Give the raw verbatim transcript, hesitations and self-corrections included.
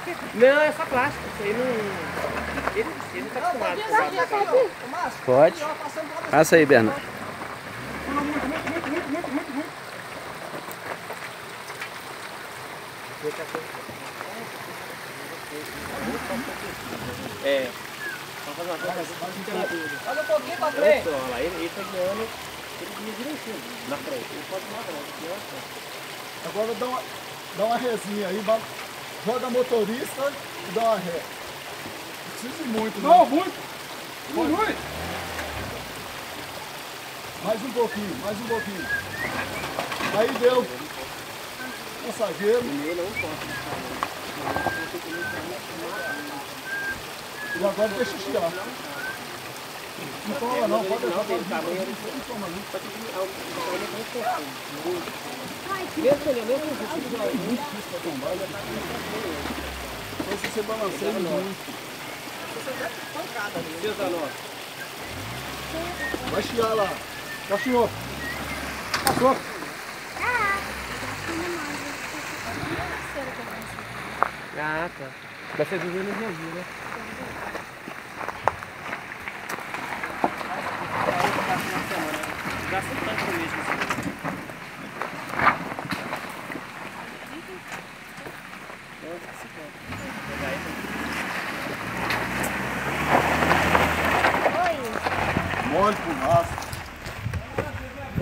Não, é só plástico. Isso aí não... Ele, ele não tá acostumado com isso. Pode. Passa aí, Bernardo. É. Vamos fazer uma coisa mais temperatura. Olha um pouquinho pra frente. Olha lá, ele, ele tá guiando, ele guia direitinho na frente. Ele pode ir na frente, aqui na frente. Agora dá uma, dá uma resinha aí, vai- joga a motorista e dá uma ré. Não precisa de muito, não. Não, muito. Muito. Mais um pouquinho, mais um pouquinho. Aí deu. Passageiro. E agora deixa estirar. Não toma não, pode deixar. Pode deixar. Não toma não. Mesmo ele, mesmo ele, Muito difícil para tombar. Então se você balanceia muito. Deus da nossa. Vai estirar lá. Cachorro. Passou. Ah, tá. Vai ser vivendo no Brasil, né? Gasta tanto mesmo.